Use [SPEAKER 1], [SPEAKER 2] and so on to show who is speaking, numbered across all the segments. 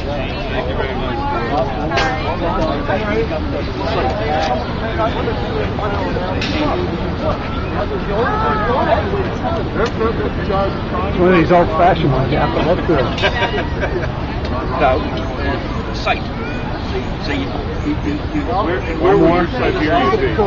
[SPEAKER 1] Thank you very much.
[SPEAKER 2] One of these old-fashioned ones, you have to look through.
[SPEAKER 1] No, sight. So you where were you Siberian?
[SPEAKER 3] Thank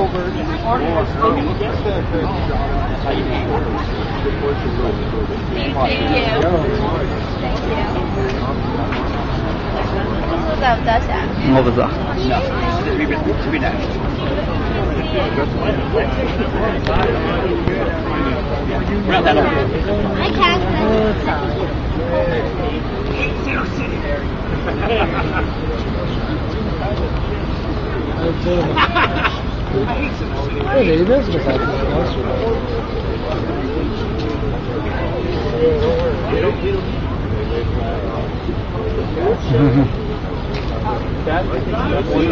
[SPEAKER 3] you.
[SPEAKER 2] 我不知道。
[SPEAKER 3] I can't.
[SPEAKER 2] Really, it is without
[SPEAKER 4] That, I think that's one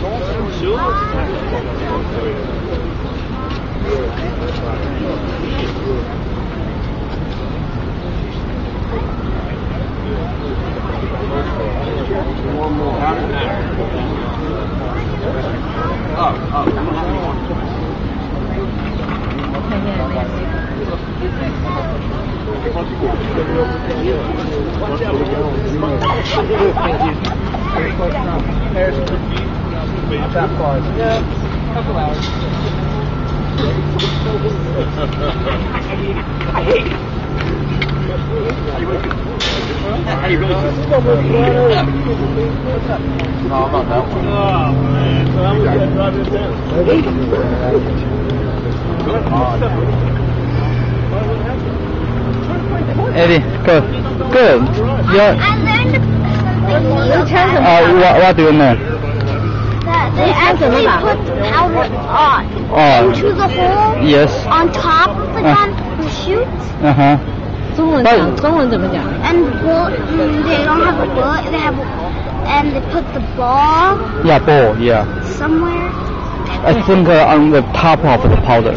[SPEAKER 2] Not that far. Yeah, a couple hours.
[SPEAKER 1] I hate it. How you really?
[SPEAKER 2] No, not that one.
[SPEAKER 4] Oh, man. So I'm going to drive this down.
[SPEAKER 2] Eddie, good. Good. Yeah.
[SPEAKER 3] I learned something new.
[SPEAKER 2] What do you know?
[SPEAKER 3] That they actually put the powder on into the hole.
[SPEAKER 2] Yes.
[SPEAKER 3] On top of the gun who shoots.
[SPEAKER 2] Uh-huh.
[SPEAKER 5] 中文讲，中文怎么讲
[SPEAKER 3] And they don't have a bullet. They have, and they put the ball.
[SPEAKER 2] Yeah, ball. Yeah.
[SPEAKER 3] Somewhere.
[SPEAKER 2] I think on the top of the powder.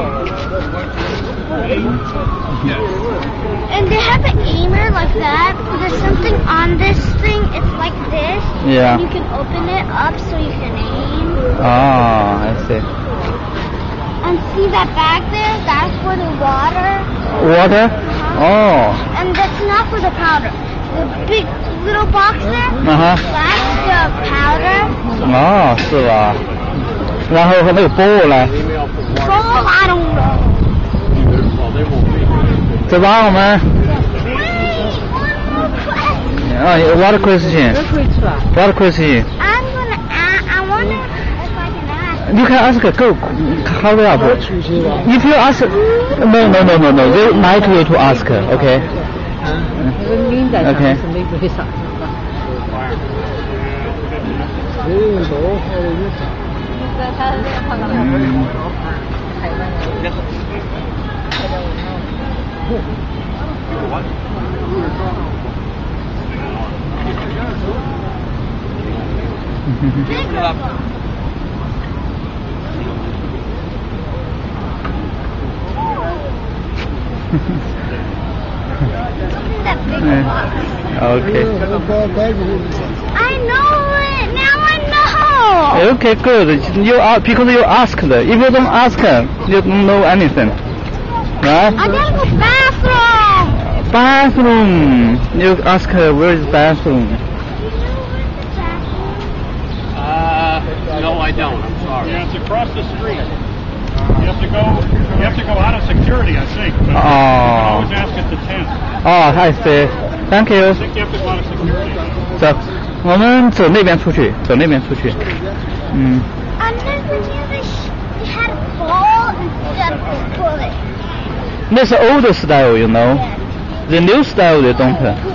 [SPEAKER 3] And they have an aimer like that. There's something on this thing. It's like this.
[SPEAKER 2] Yeah.
[SPEAKER 3] And you can open it up so you can aim.
[SPEAKER 2] Ah, I see.
[SPEAKER 3] And see that bag there? That's for the water.
[SPEAKER 2] Water?
[SPEAKER 3] Uh-huh.
[SPEAKER 2] Oh.
[SPEAKER 3] And that's not for the powder. The big little box there.
[SPEAKER 2] Uh-huh.
[SPEAKER 3] That's the powder.
[SPEAKER 2] 哦，是吧？然后和那个 ball 呢？
[SPEAKER 3] Ball, I don't know.
[SPEAKER 2] 这把我们 what question? What question?
[SPEAKER 3] I'm gonna ask. I wonder if I can ask.
[SPEAKER 2] You can ask. Go. Hurry up. If you ask, no. They might way to ask. Okay. Okay.
[SPEAKER 3] That big box.
[SPEAKER 2] Okay.
[SPEAKER 3] I know it. Now I know.
[SPEAKER 2] Okay, good. Because you asked. If you don't ask, you don't know anything. Right?
[SPEAKER 3] I gotta go bathroom.
[SPEAKER 2] Bathroom. You ask where is bathroom?
[SPEAKER 1] No, I don't. I'm sorry.
[SPEAKER 4] Yeah, it's across the street. You have to go out of security, I think. But you can always ask at the tent.
[SPEAKER 2] Oh, I see. Thank you.
[SPEAKER 4] I think you have to go out of security.
[SPEAKER 2] 走，我们走那边出去，走那边出去。嗯。
[SPEAKER 3] I never knew they had a ball instead of a bullet.
[SPEAKER 2] That's old style, you know. The new style they don't.